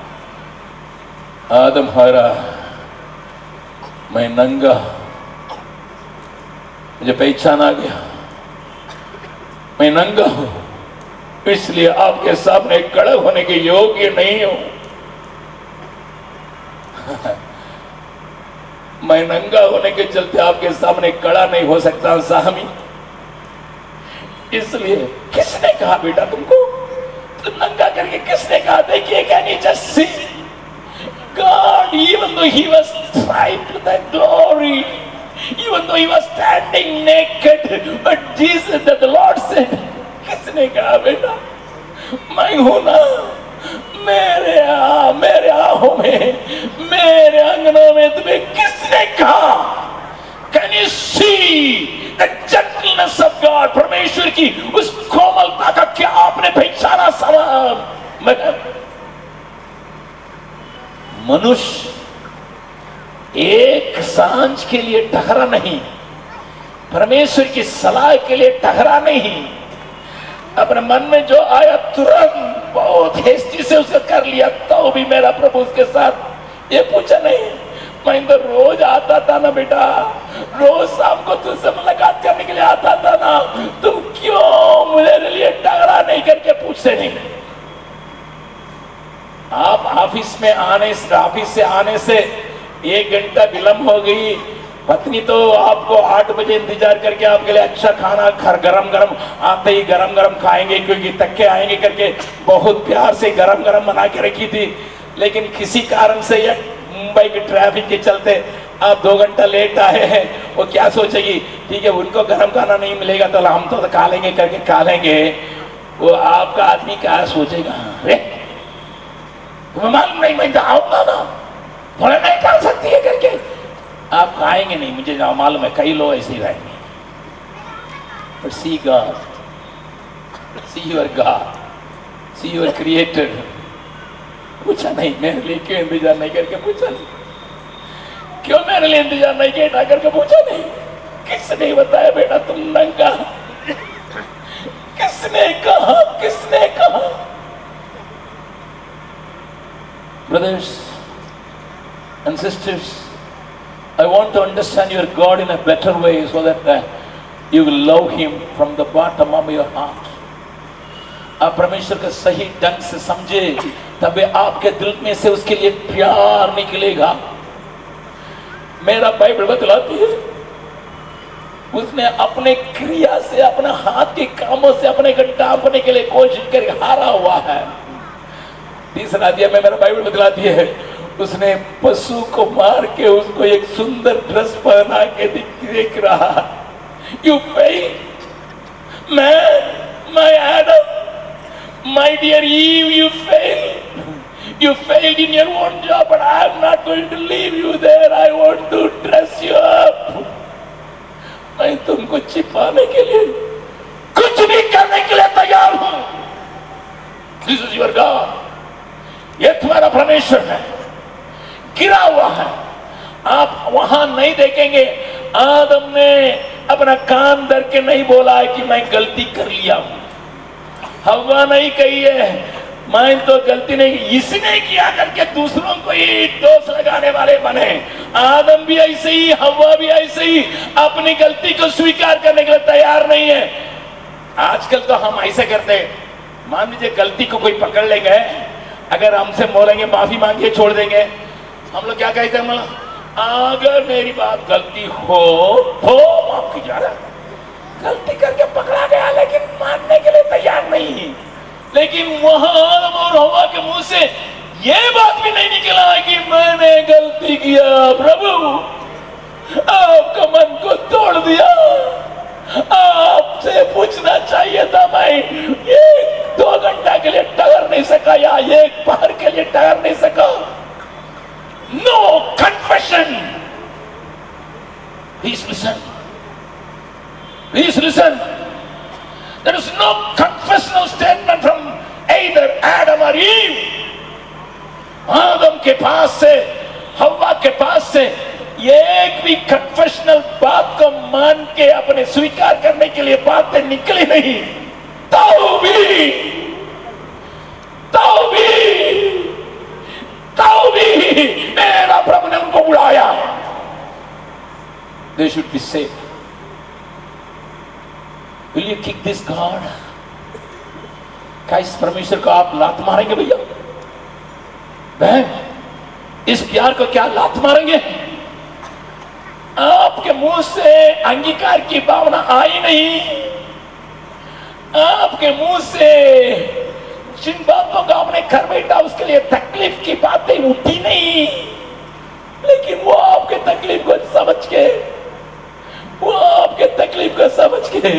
आदम हारा, मैं नंगा, मुझे पहचान आ गया, मैं नंगा हूं, इसलिए आपके सामने खड़े होने के योग्य नहीं हूं। मैं नंगा होने के चलते आपके सामने खड़ा नहीं हो सकता स्वामी। इसलिए किसने कहा बेटा तुमको, तुम नंगा करके किसने कहा, देखिए can you just see God, even though he was trying to that glory, even though he was standing naked, but Jesus, that the Lord said, किसने कहा बेटा मैं हूं ना, मेरे आ, मेरे आहों में, मेरे अंगनों में तुम्हें किसने कहा। Can you see the gentleness of God? परमेश्वर की उस कोमलता का क्या आपने पहचाना समा। मनुष्य एक सांझ के लिए ठहरा नहीं, परमेश्वर की सलाह के लिए ठहरा नहीं, अपने मन में जो आया तुरंत बहुत हेस्टी से उसे कर लिया, तो भी मेरा प्रभु उसके साथ ये पूछा नहीं, मैं तो रोज आता था ना बेटा, रोज शाम को तुझसे मुलाकात करने के लिए आता था ना, तुम क्यों मुझे लिए टकरा नहीं करके पूछते नहीं। ऑफिस में आने से ऑफिस से आने से एक घंटा विलंब हो गई। पत्नी तो आपको आठ बजे इंतजार करके आपके लिए अच्छा खाना घर गरम गरम आते ही गरम गरम खाएंगे क्योंकि तक्के आएंगे करके बहुत प्यार से गरम गरम बना के रखी थी। लेकिन किसी कारण से या मुंबई के ट्रैफिक के चलते आप दो घंटा लेट आए हैं। वो क्या सोचेगी, ठीक है उनको गरम खाना नहीं मिलेगा तो हम तो खा लेंगे करके खा लेंगे। वो आपका आदमी क्या सोचेगा, अरे तुम्हें मालूम नहीं मैं आऊंगा ना, थोड़ा नहीं खा सकती है करके आप खाएंगे नहीं, मुझे ना मालूम है कई लोग ऐसे ही रहेंगे। But see God, see your God, see your Creator। पूछा नहीं मेरे लिए क्यों इंतजार नहीं करके पूछा नहीं, क्यों मेरे लिए इंतजार नहीं किया करके पूछा नहीं। किसने बताया बेटा तुम नंगा, किसने कहा, किसने कहा। Brothers and sisters, I want to understand your God in a better way so that uh, you will love Him from the bottom of your heart। आप परमेश्वर का सही ढंग से समझे तब आपके दिल में से उसके लिए प्यार निकलेगा। मेरा बाइबल बतलाती है उसने अपने क्रिया से अपने हाथ के कामों से अपने को डांपने के लिए कोशिश कर हारा हुआ है। तीसरा अध्याय में मेरा बाइबल बतलाती है उसने पशु को मार के उसको एक सुंदर ड्रेस पहना के देख रहा। यू फेल, मैं my Adam, my dear Eve, you failed. You failed in your own job, but I am not going to leave you there. I want to dress you up। मैं तुमको छिपाने के लिए कुछ भी करने के लिए तैयार हूं। This is your God। ये तुम्हारा परमेश्वर है, गिरा हुआ है। आप वहां नहीं देखेंगे आदम ने अपना कान धर के नहीं बोला है कि मैं गलती कर लिया हूं। हवा नहीं कही है मैं तो गलती नहीं, इसने किया करके दूसरों को ही दोष लगाने वाले बने। आदम भी ऐसे ही, हवा भी ऐसे ही अपनी गलती को स्वीकार करने के लिए तैयार नहीं है। आजकल तो हम ऐसे करते हैं, मान लीजिए गलती को कोई पकड़ ले गए, अगर हमसे बोलेंगे माफी मांगिए छोड़ देंगे, हम लोग क्या कहते हैं, अगर मेरी बात गलती हो तो माफ कीजिए। गलती करके पकड़ा गया लेकिन मानने के लिए तैयार नहीं। लेकिन वहां आदम और हवा के मुंह से यह बात भी नहीं निकला कि मैंने गलती किया, प्रभु आपका मन को तोड़ दिया। आपसे पूछना चाहिए था, मैं एक दो घंटा के लिए ठहर नहीं सका या एक पहर के लिए ठहर नहीं सका। No confession. Please listen, please listen. There is no confessional statement from either Adam or Eve। आदम के पास से हवा के पास से एक भी कन्फेशनल बात को मान के अपने स्वीकार करने के लिए बातें निकली नहीं। तो भी तो भी तो भी मेरा प्रभु ने उनको बुलाया। They should be saved। Will you kick this God? क्या इस परमेश्वर को आप लात मारेंगे भैया? बहन, इस प्यार को क्या लात मारेंगे? आपके मुंह से अंगीकार की भावना आई नहीं, आपके मुंह से जिन बातों का आपने घर बैठा उसके लिए तकलीफ की बातें उठी नहीं, लेकिन वो आपके तकलीफ को समझ के वो आपके तकलीफ को समझ के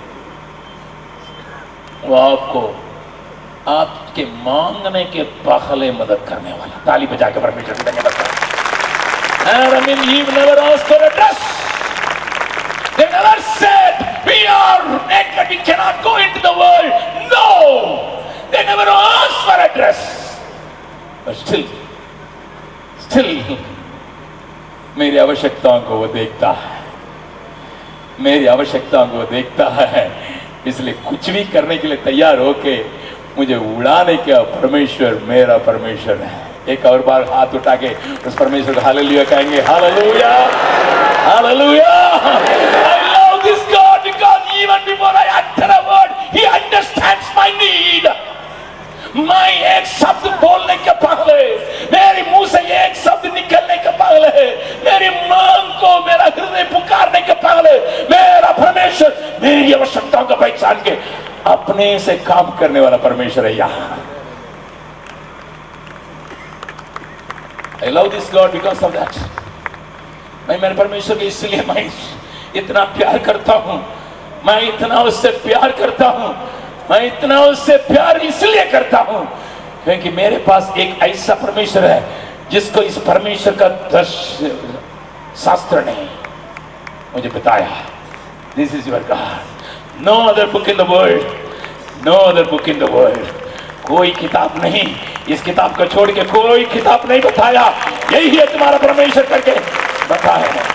वो आपको आपके मांगने के बदले मदद करने वाला। ताली बजा के परमेश्वर को धन्यवाद करें। Adam and Eve never asked for a dress। They never said we are naked, we cannot go into the world। No, they never asked for a dress। But still, still मेरी आवश्यकताओं को वो देखता है, मेरी आवश्यकताओं को वो देखता है, इसलिए कुछ भी करने के लिए तैयार होके मुझे उड़ाने का परमेश्वर मेरा परमेश्वर है। एक और बार हाथ उठा के उस परमेश्वर को हालेलुया कहेंगे। Hallelujah, hallelujah. I love this God because even before I utter a word, He understands my need। मैं एक शब्द बोलने के पहले मेरी आवश्यकताओं का पहचान के अपने से काम करने वाला परमेश्वर है यहाँ। I love this God because of that. मैं मेरे परमेश्वर के इसलिए मैं इतना प्यार करता हूं, मैं इतना उससे प्यार करता हूं, मैं इतना उससे प्यार इसलिए करता हूं क्योंकि मेरे पास एक ऐसा परमेश्वर है जिसको इस परमेश्वर का दर्श शास्त्र ने मुझे बताया। This is your God, no other book in the world, no other book in the world. कोई किताब नहीं, इस किताब को छोड़ के कोई किताब नहीं बताया, यही है तुम्हारा परमेश्वर करके बताया है।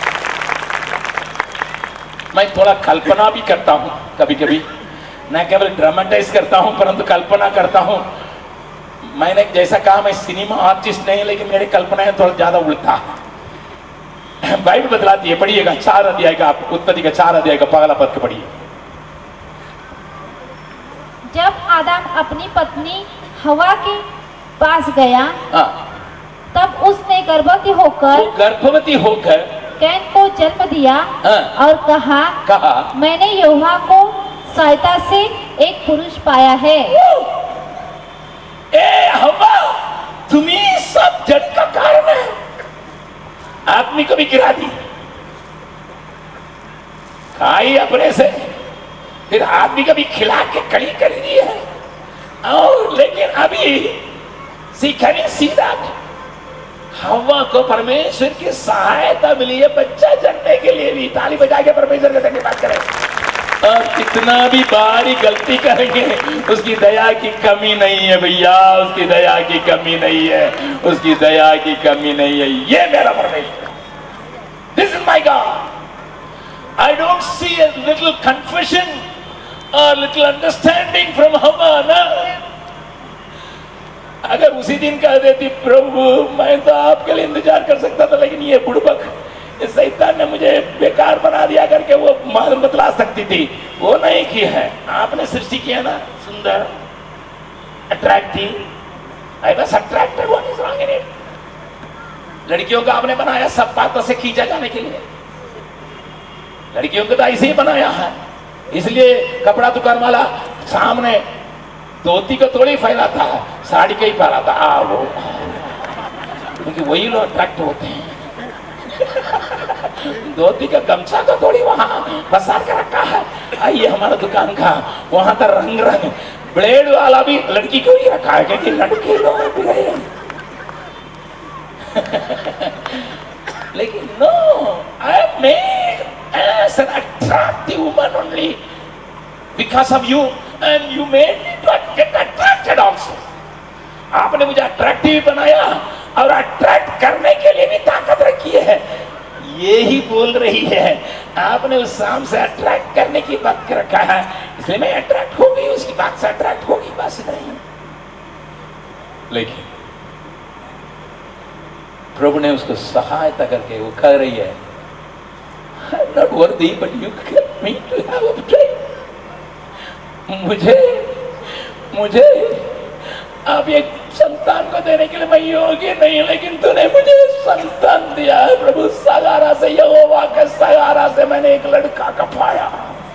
मैं थोड़ा कल्पना भी करता हूं कभी कभी, न केवल ड्रामेटाइज करता हूं परंतु कल्पना करता हूं। मैंने जैसा कहा मैं सिनेमा आर्टिस्ट नहीं, लेकिन मेरी कल्पना है थोड़ा ज्यादा उल्टा। बाइबल बतलाती है, पढ़िएगा चार अध्याय का, आप उत्पत्ति का चार अध्याय का पहला पद को पढ़िए। जब आदम अपनी पत्नी हवा के पास गया, हाँ, तब उसने गर्भवती होकर वो गर्भवती होकर कैन को जन्म दिया, हाँ, और कहा कहा मैंने यहोवा को सहायता से एक पुरुष पाया है। ए हवा, तुम्ही सब जड़ का कारण है। आदमी को भी गिरा दी, खाई अपने से, फिर आदमी को भी खिला के कड़ी कर दी है। और लेकिन अभी सीखा नहीं सीधा, हवा को परमेश्वर की सहायता मिली है बच्चा जन्मने के लिए भी। ताली बजा के परमेश्वर का धन्यवाद करें। और कितना भी बारी गलती करेंगे उसकी दया की कमी नहीं है भैया, उसकी दया की कमी नहीं है, उसकी दया की कमी नहीं है। ये मेरा परमेश्वर, this is my God. I don't see a little confession और लिटिल अंडरस्टैंडिंग फ्रॉम हवा ना। अगर उसी दिन कह देती प्रभु मैं तो आपके लिए इंतजार कर सकता था, लेकिन ये बुड़बक इस शैतान ने मुझे बेकार बना दिया करके वो मालूम बतला सकती थी, वो नहीं की है। आपने सृष्टि किया ना सुंदर, attractive, I was attracted, what is wrong in it. लड़कियों को आपने बनाया सब बातों से खींचा जाने के लिए, लड़कियों को तो ऐसे ही बनाया है। इसलिए कपड़ा दुकान वाला सामने धोती को थोड़ी फैलाता है, साड़ी का ही फैलाता आ वो, क्योंकि वही लोग अट्रैक्ट होते हैं। धोती का गमछा तो थोड़ी वहां फंसा कर रखा है। आइए हमारा दुकान का वहां का रंग रंग ब्लेड वाला भी लड़की को ही रखा है, क्योंकि लड़के लोग भी रहे। लेकिन no, I am made as an attractive woman only because of you, and you made me to get attracted also. आपने मुझे अट्रैक्टिव बनाया और अट्रैक्ट करने के लिए भी ताकत रखी है। ये ही बोल रही है, आपने उस शाम से अट्रैक्ट करने की बात कर रखा है, इसलिए मैं अट्रैक्ट हो गई, उसकी बात से अट्रैक्ट होगी, बस नहीं। लेकिन प्रभु ने उसको सहायता करके वो कह रही है, I'm not worthy, but you get me to have a child. मुझे मुझे अब एक संतान को देने के लिए मैं योग्य नहीं, लेकिन तूने मुझे संतान दिया है प्रभु। सगारा से, यहोवा के सगारा से मैंने एक लड़का का पाया।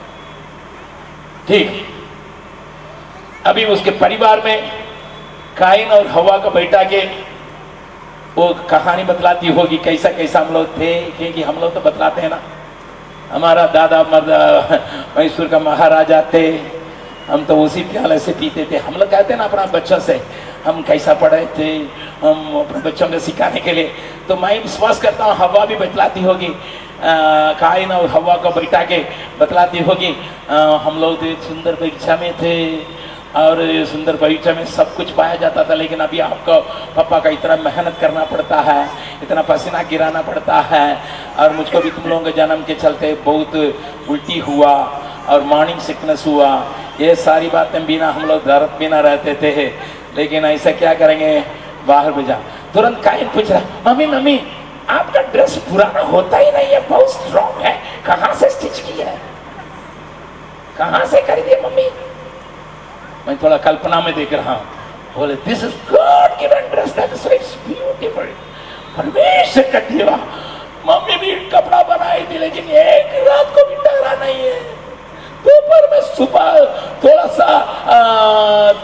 ठीक, अभी उसके परिवार में काइन और हवा का बेटा के वो कहानी बतलाती होगी कैसा कैसा हम लोग थे, क्योंकि हम लोग तो बतलाते हैं ना, हमारा दादा मर्दा मैसूर का महाराजा थे, हम तो उसी प्याले से पीते थे। हम लोग कहते हैं ना अपना बच्चों से हम कैसा पढ़े थे, हम अपने बच्चों को सिखाने के लिए। तो मैं विश्वास करता हूँ हवा भी बतलाती होगी, काइन और हवा को बैठा के बतलाती होगी, आ, हम लोग तो सुंदर बगीचा में थे और सुंदर बगीचा में सब कुछ पाया जाता था, लेकिन अभी आपको पापा का इतना मेहनत करना पड़ता है, इतना पसीना गिराना पड़ता है, और मुझको भी तुम लोगों के जन्म के चलते बहुत उल्टी हुआ और मॉर्निंग सिकनेस हुआ। ये सारी बातें बिना हम लोग दर्द बिना रहते थे, लेकिन ऐसा क्या करेंगे, बाहर भेजा। तुरंत काइन पूछ रहा, मम्मी मम्मी आपका ड्रेस पुराना होता ही नहीं है, बहुत स्ट्रॉन्ग है, कहाँ से स्टिच किया है, कहाँ से खरीदी है मम्मी। मैं थोड़ा कल्पना में देख रहा हूँ, बोले this is God given dress, that is so beautiful, परमेश्वर का दिया। मम्मी भी कपड़ा बनाई थी, लेकिन एक रात को भी ठहरा नहीं है।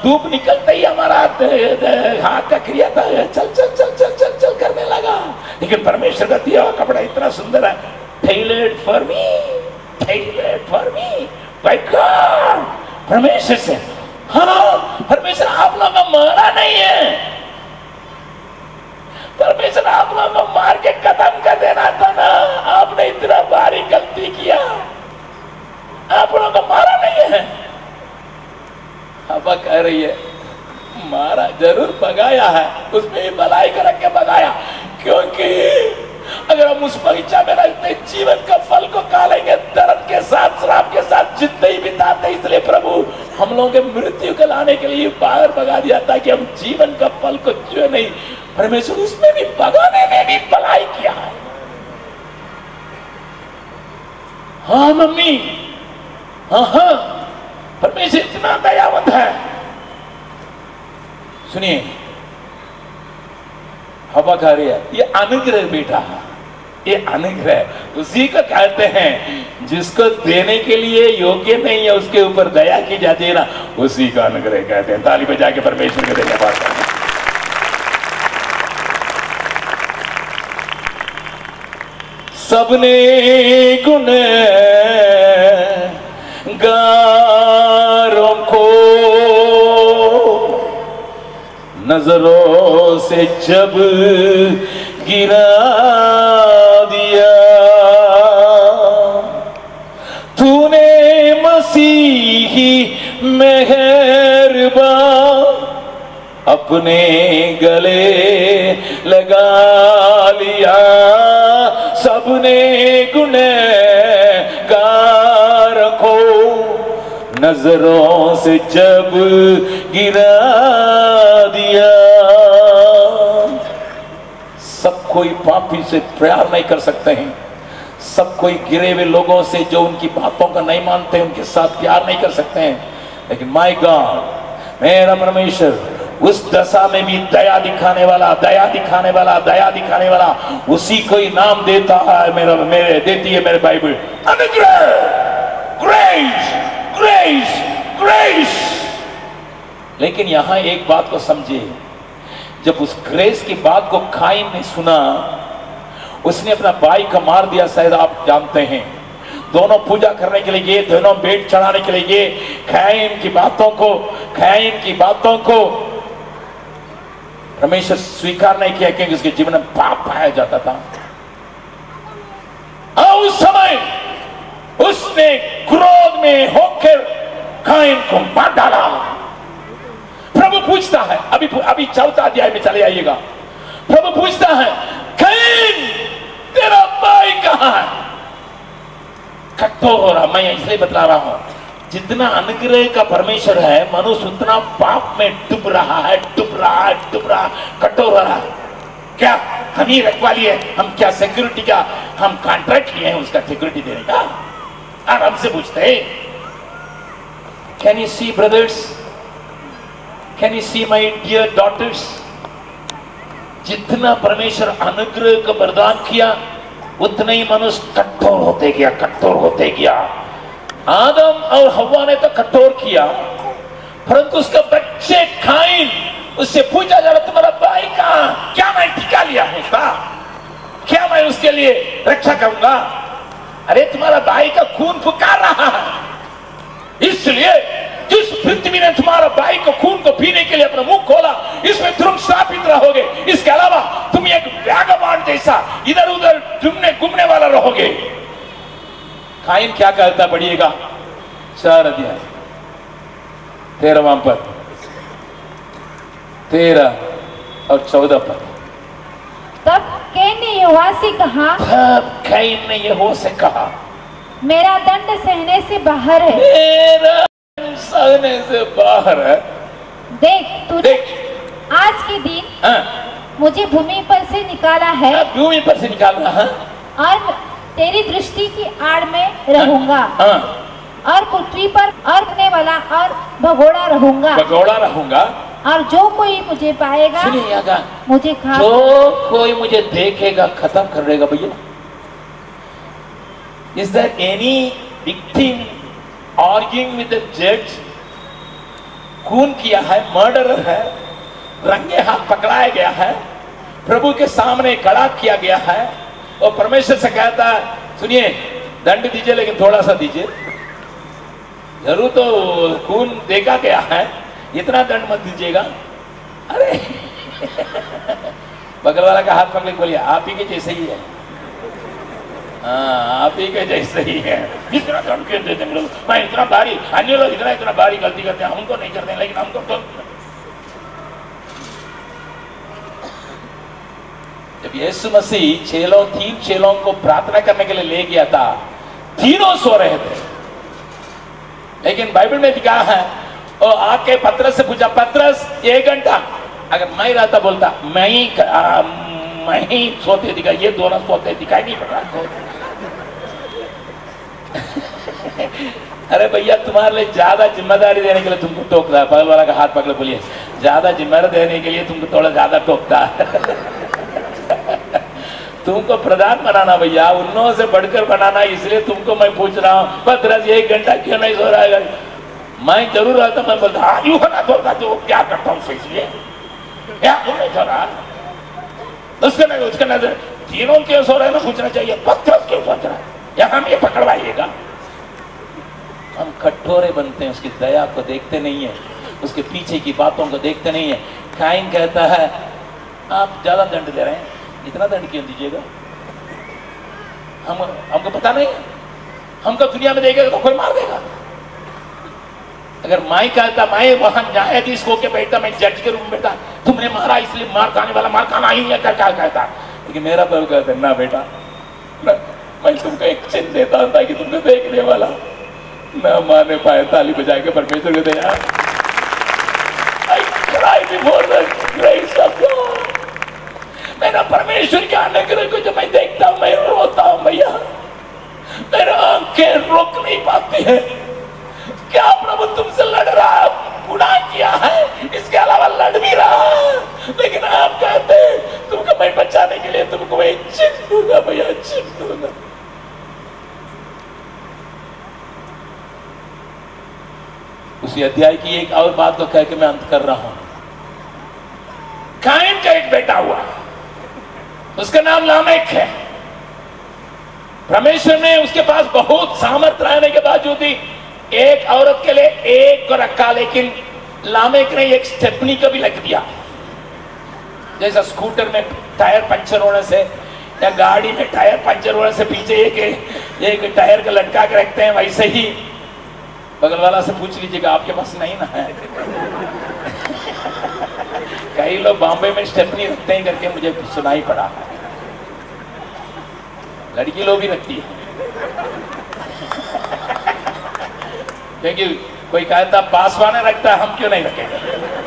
धूप निकलते ही हमारा हाथ का क्रिया था चल चल चल चल चल चल करने लगा। लेकिन परमेश्वर का दिया हुआ कपड़ा इतना सुंदर है, tailored for me, tailored for me by God। परमेश्वर से, हाँ परमेश्वर आप लोगों को मारा नहीं है, परमेश्वर आप लोगों को मार के खत्म कर देना था ना, आपने इतना भारी गलती किया, आप लोगों को मारा नहीं है। हवा कह रही है मारा जरूर, भगाया है, उसमें भी भलाई कर के भगाया, क्योंकि अगर हम उस बगीचा में रहते जीवन का फल को खा लेंगे, दर्द के साथ श्राप के साथ जिंदगी बिताते। इसलिए प्रभु हम लोगों के मृत्यु को लाने के लिए बाहर भगा दिया था कि हम जीवन का फल को जो नहीं, परमेश्वर उसमें भी भगाने में भी भलाई किया है। हाँ मम्मी, हाँ हाँ परमेश्वर इतना दयावंत है। सुनिए, हवा खा रही है, ये अनुग्रह बेटा, ये अनुग्रह उसी को कहते हैं जिसको देने के लिए योग्य नहीं है उसके ऊपर दया की जाती है ना, उसी का अनुग्रह कहते हैं। ताली बजा के परमेश्वर को धन्यवाद करते हैं। सबने गुनहगारों को नजरों से जब गिरा दिया, तूने मसीही मेहरबान अपने गले लगा लिया। सबने गुनहगार को नजरों से जब गिरा दिया। सब कोई पापी से प्यार नहीं कर सकते हैं, सब कोई गिरे हुए लोगों से जो उनकी बातों का नहीं मानते उनके साथ प्यार नहीं कर सकते हैं, लेकिन माय गॉड, मेरा परमेश्वर उस दशा में भी दया दिखाने वाला, दया दिखाने वाला, दया दिखाने वाला उसी को ही नाम देता है। मेरा मेरे देती है मेरे बाइबल, अनुग्रह, ग्रेस, ग्रेस, ग्रेस। लेकिन यहां एक बात को समझिए, जब उस ग्रेस की बात को काइन ने सुना, उसने अपना भाई को मार दिया। शायद आप जानते हैं, दोनों पूजा करने के लिए गए, दोनों भेंट चढ़ाने के लिए गए, काइन की बातों को काइन की बातों को परमेश्वर स्वीकार नहीं किया क्योंकि उसके जीवन में पाप पाया जाता था। और उस समय उसने क्रोध में होकर काइन को मार डाला। प्रभु पूछता है, अभी अभी चौथा अध्याय में चले आइएगा, प्रभु पूछता है, काइन तेरा भाई कहां है? कठोर हो रहा, मैं इसलिए बतला रहा हूं, जितना अनुग्रह का परमेश्वर है मनुष्य उतना पाप में डूब रहा है, डूब रहा है, डूब रहा, कठोर हो रहा है। क्या हम ही रखवाली है? हम क्या सिक्योरिटी का हम कॉन्ट्रैक्ट लिए हैं उसका सिक्योरिटी देने का? और हमसे पूछते हैं, can you see brothers, can you see my dear daughters, जितना परमेश्वर अनुग्रह का वरदान किया उतना ही मनुष्य कठोर होते गया, कठोर होते गया। आदम और हव्वा ने तो कठोर किया, परंतु उसका बच्चे काइन, उससे पूछा जा रहा तुम्हारा भाई कहां? क्या मैं ठिका लिया है उसका? क्या मैं उसके लिए रक्षा करूंगा? अरे तुम्हारा भाई का खून पुकार रहा है, इसलिए जिस पृथ्वी ने तुम्हारा भाई को खून को पीने के लिए अपना मुंह खोला, इसमें तुम स्थापित रहोगे। इसके अलावा तुम एक व्यागवान जैसा इधर उधर घूमने घूमने वाला रहोगे। काइन क्या कहता, पढ़िएगा चार अध्याय तेरहवां पद, तेरह और चौदह पद। तब कैन ने यहोवा से कहा, तब काइन ने यहोवा से कहा, मेरा दंड सहने से बाहर है। मेरा सहने से बाहर है। देख तूने देख आज के दिन हाँ, मुझे भूमि पर से निकाला है, भूमि पर से निकालना है और तेरी दृष्टि की आड़ में रहूंगा, हाँ, और पृथ्वी पर अर्घने वाला और भगोड़ा रहूंगा, भगोड़ा रहूंगा। और जो कोई मुझे पाएगा सुनिएगा, मुझे खा, जो कोई मुझे देखेगा खत्म कर देगा। भैया, is there any victim arguing with the judge? खून किया है, मर्डरर है, रंगे हाथ पकड़ाया गया है, प्रभु के सामने खड़ा किया गया है और परमेश्वर से कहता है सुनिए दंड दीजिए लेकिन थोड़ा सा दीजिए, जरूर तो खून देखा गया है, इतना दंड मत दीजिएगा। अरे बगल वाला का हाथ पकड़ के बोलिए आप ही के जैसे ही है, हाँ आप ही के जैसे ही है, इतना दंड क्यों देते हैं लोग, मैं इतना भारी, अन्य लोग इतना इतना भारी गलती करते हैं, हमको नहीं करते हैं, लेकिन हमको तो। जब यीशु मसीह चेलों तीन चेलों को प्रार्थना करने के लिए ले गया था, तीनों सो रहे थे, लेकिन बाइबल में लिखा है और आके पतरस से पूछा पतरस एक घंटा, अगर मैं रहता बोलता मैं ही आ, मैं ही सोते दिखा, ये दोनों सोते दिखाई नहीं पड़ रहा। अरे भैया तुम्हारे लिए ज्यादा जिम्मेदारी देने के लिए तुमको टोकता है, बगल वाला का हाथ पकड़ बोलिए ज्यादा जिम्मेदारी देने के लिए तुमको थोड़ा ज्यादा टोकता है। तुमको प्रधान बनाना भैया, उन्नों से बढ़कर बनाना, इसलिए तुमको मैं पूछ रहा हूँ पतरस एक घंटा क्यों नहीं सो रहा है। मैं जरूर रहता, मैं बोलता हाँ यू होना सोता जो क्या करता हूँ इसलिए क्या क्यों नहीं सो रहा, उसके नहीं उसके नजर तीनों क्यों सो रहे हैं पूछना चाहिए, पतरस क्यों सोच रहा है, या हम ये पकड़वाइएगा। हम कठोरे बनते हैं, उसकी दया को देखते नहीं है, उसके पीछे की बातों को देखते नहीं है। काइन कहता है आप ज्यादा दंड दे रहे हैं, इतना दंड क्यों दीजिएगा, हम हमको पता नहीं है, हमको दुनिया में देखेगा तो कोई मार देगा। अगर माई कहता मैं वहां न्यायाधीश को के बैठता, मैं जज के रूम में बैठा, तुमने मारा इसलिए मार खाने वाला मार खाना ही है, क्या क्या कहता, लेकिन मेरा प्रभु कहता ना बेटा मैं, मैं तुमको एक चिन्ह देता था कि तुमने देखने वाला ना मारने पाए, ताली बजा के परमेश्वर को दे यार। I cry before the grace of God। मेरा परमेश्वर के अनुग्रह को जब मैं देखता हूं मैं रोता हूं भैया, मेरी आंखें रोक नहीं पाती है। क्या प्रभु तुमसे लड़ रहा है, गुनाह किया है, इसके अलावा लड़ भी रहा है, लेकिन आप कहते तुमको मैं बचाने के लिए तुमको मैं चिन्ह दूंगा भैया, चिन्ह दूंगा। उसी अध्याय की एक और बात को कह के मैं अंत कर रहा हूं। काइन का एक बेटा हुआ, उसका नाम लामेक है। परमेश्वर ने उसके पास बहुत सामर्थ्य रहने के बावजूद भी एक औरत के लिए एक को रखा, लेकिन लामेक ने एक स्टेपनी का भी लग दिया। जैसा स्कूटर में टायर पंचर होने से या गाड़ी में टायर पंचर होने से पीछे एक एक टायर का लटका के रखते हैं, वैसे ही बगल वाला से पूछ लीजिएगा आपके पास नहीं ना है। कई लोग बॉम्बे में स्टेपनी रखते हैं करके मुझे सुनाई पड़ा है, लड़की लोग भी रखती है, क्योंकि कोई कहता पासवान ने रखता है, हम क्यों नहीं रखेंगे।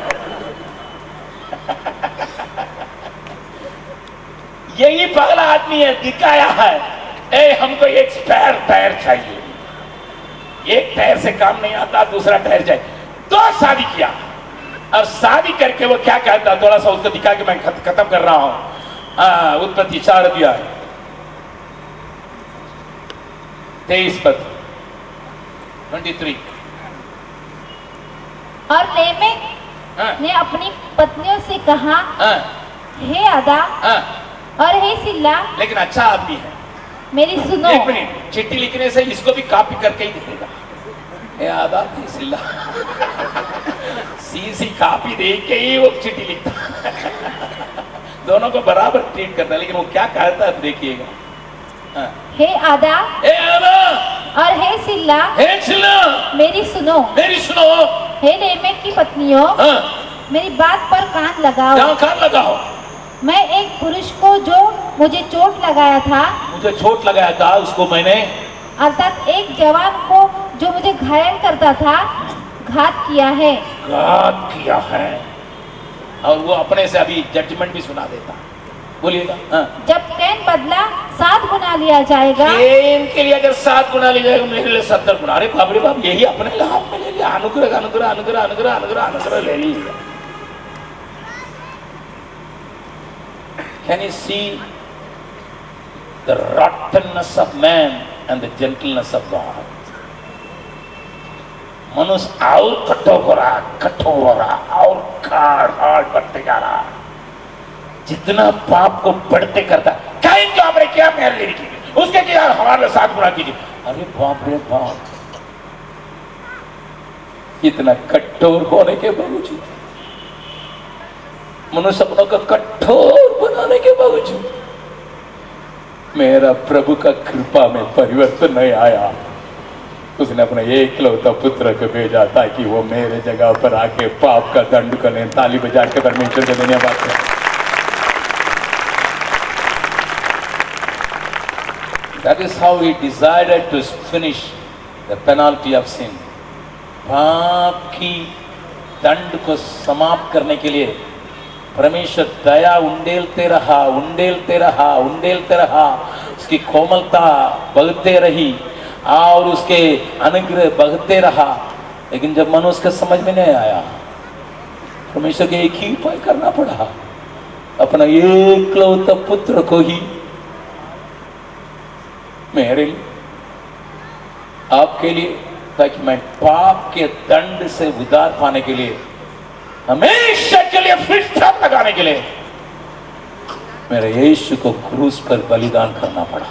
यही पगला आदमी है, दिखाया है ए हमको एक स्पेयर टायर चाहिए, एक टायर से काम नहीं आता, दूसरा टायर चाहिए, तो शादी किया। और शादी करके वो क्या कहता, थोड़ा सा उसको दिखा के मैं खत्म कर रहा हूं। उत्पत्ति चार दिया है तेईस पद ट्वेंटी थ्री। और लेमेक हाँ। ने अपनी पत्नियों से कहा हाँ। हे आदा हाँ। और हे सिल्ला, लेकिन अच्छा आदमी है, मेरी सुनो। एक मिनट, चिट्ठी लिखने से इसको भी कॉपी करके ही दिखेगा। हे आदा हे सिल्ला सी सी कॉपी दे के ही वो चिट्ठी लिखता। दोनों को बराबर ट्रीट करता है, लेकिन वो क्या कहता है देखिएगा। हाँ। हे आदा हे आदा और हे सिल्ला, हे सिल्ला मेरी सुनो। मेरी सुनो। हे लेमेक की पत्नियों, हाँ। मेरी बात पर कान लगाओ। क्या कान लगाओ? मैं एक पुरुष को जो मुझे चोट लगाया था, मुझे चोट लगाया था उसको मैंने, अर्थात एक जवान को जो मुझे घायल करता था, घात किया है। घात किया है, और वो अपने से अभी जजमेंट भी सुना देता। बोलिएगा। हाँ। जब कैन बदला सात गुना लिया जाएगा। कैन के लिए अगर सात गुना लिया जाएगा, मेरे लिए सत्तर गुना। अरे बाप रे बाप, यही अपने लाभ में ले लिया। अनुग्रह अनुग्रह अनुग्रह अनुग्रह अनुग्रह अनुग्रह ले लिया। Can you see the rottenness of man and the gentleness of God? मनुष्य और कठोर हो रहा कठोर हो रहा और खाड़ हाड़ बढ़ते जा रहा। जितना पाप को बढ़ते करता, काइन जो आपने किया मेरे लिए कीजिए, उसके किया हमारे साथ बुरा कीजिए। अरे बाप रे बाप, इतना कठोर होने के बावजूद, मनुष्य अपनों को कठोर बनाने के बावजूद मेरा प्रभु का कृपा में परिवर्तन नहीं आया। उसने अपने एकलौता पुत्र को भेजा ताकि वो मेरे जगह पर आके पाप का दंड करें। ताली बजा के परमेश्वर के धन्यवाद करें। That is how he decided to finish the penalty of sin. पाप की दंड को समाप्त करने के लिए परमेश्वर दया उंडेलते रहा उंडेलते रहा उंडेलते रहा उसकी कोमलता बढ़ते रही और उसके अनुग्रह बढ़ते रहा। लेकिन जब मनुष्य को समझ में नहीं आया, परमेश्वर के एक ही उपाय करना पड़ा, अपना एकलौता पुत्र को ही मेरे लिए, आपके लिए, ताकि मैं पाप के दंड से उद्धार पाने के लिए, हमेशा के लिए फिर स्टॉप लगाने के लिए मेरे यीशु को क्रूस पर बलिदान करना पड़ा।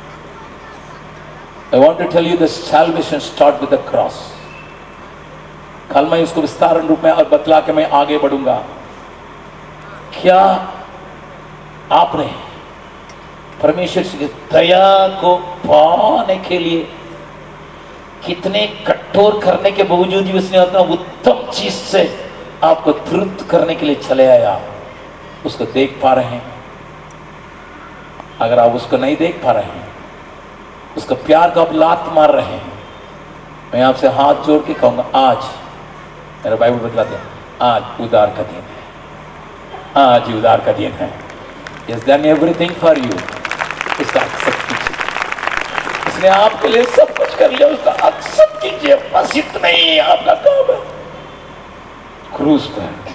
I want to tell you the salvation start with the cross. कल मैं इसको विस्तार रूप में और बतला के मैं आगे बढ़ूंगा। क्या आपने परमेश्वर की दया को पाने के लिए कितने कठोर करने के बावजूद भी उसने अपना उत्तम चीज से आपको तृप्त करने के लिए चले आया, उसको देख पा रहे हैं? अगर आप उसको नहीं देख पा रहे हैं, उसका प्यार का आप लात मार रहे हैं, मैं आपसे हाथ जोड़ के कहूंगा, आज मेरा बाइबल बतलाते हैं, आज उद्धार का दिन है, आज ही उद्धार का दिन है। He has done everything for you. उसका एक्सेप्ट कीजिए। उसने आपके लिए सब कुछ कर लिया, उसका एक्सेप्ट कीजिए। बस इतना ही आपका काम है। क्रूस पर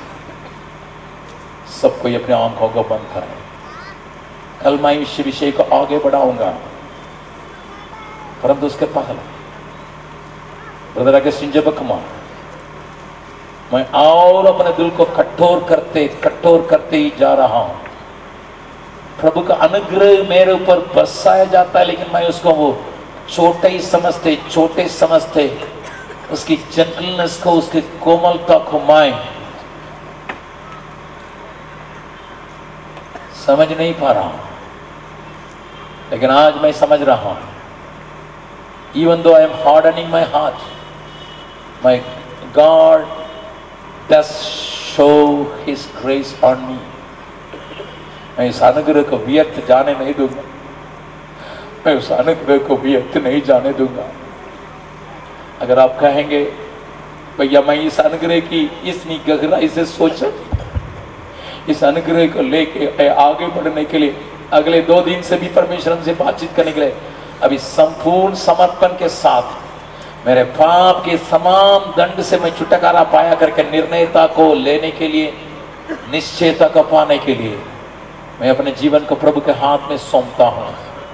सबको अपने आंखों को बंद करें। कल मैं इस विषय को आगे बढ़ाऊंगा, परंतु उसके पहले ब्रदर अगस्टिन जबकमा, मैं और अपने दिल को कठोर करते कठोर करते ही जा रहा हूं। प्रभु का अनुग्रह मेरे ऊपर बरसाया जाता है, लेकिन मैं उसको वो छोटे ही समझते छोटे समझते उसकी जेंटलनेस को, उसकी कोमलता को मैं समझ नहीं पा रहा हूं। लेकिन आज मैं समझ रहा हूं। Even though I am hardening my heart, my God does show His grace on me. मैं इस अनुग्रह को व्यर्थ जाने नहीं दूंगा। मैं उस अनुग्रह को व्यर्थ नहीं जाने दूंगा। अगर आप कहेंगे भैया मैं इस अनुग्रह की इतनी गहराई से सोचा, इस अनुग्रह को लेके आगे बढ़ने के लिए अगले दो दिन से भी परमेश्वर हमसे बातचीत करने के लिए अभी संपूर्ण समर्पण के साथ मेरे पाप के तमाम दंड से मैं छुटकारा पाया करके निर्णयता को लेने के लिए, निश्चयता को पाने के लिए मैं अपने जीवन को प्रभु के हाथ में सौंपता हूं।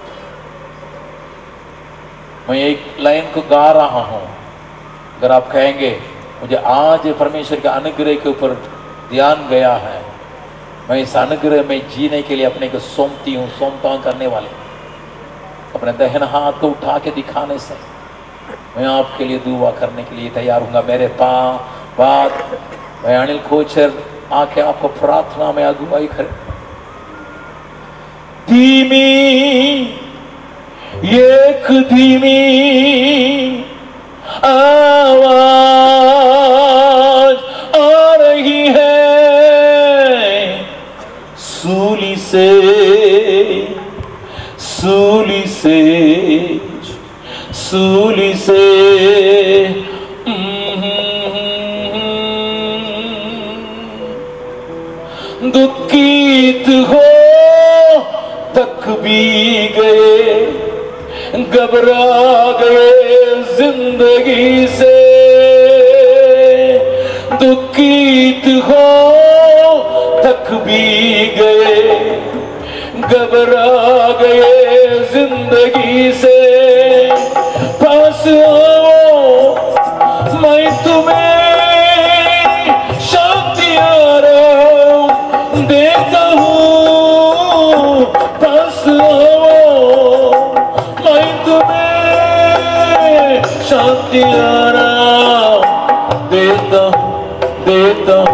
मैं एक लाइन को गा रहा हूं। अगर आप कहेंगे मुझे आज परमेश्वर के अनुग्रह के ऊपर ध्यान गया है, मैं इस अनुग्रह में जीने के लिए अपने को सौंपती हूँ, सौंपता हूँ करने वाले अपने दाहिने हाथ को उठा के दिखाने से मैं आपके लिए दुआ करने के लिए तैयार हूँ। मेरे पा बात मैं अनिल खोचर आके आपको प्रार्थना में अगुवाई करे। धीमी एक धीमी आवाज आ रही है सूली से, सूली से, सूली से। दुखित हो तक भी गए, घबरा गए जिंदगी से। दुखित हो तक भी गए, घबरा गए जिंदगी से। पास आओ मैं तुम्हें शांति आराम देता हूँ, पास आओ। मैं तुम्हें शांति आराम देता हूँ, देता हूँ।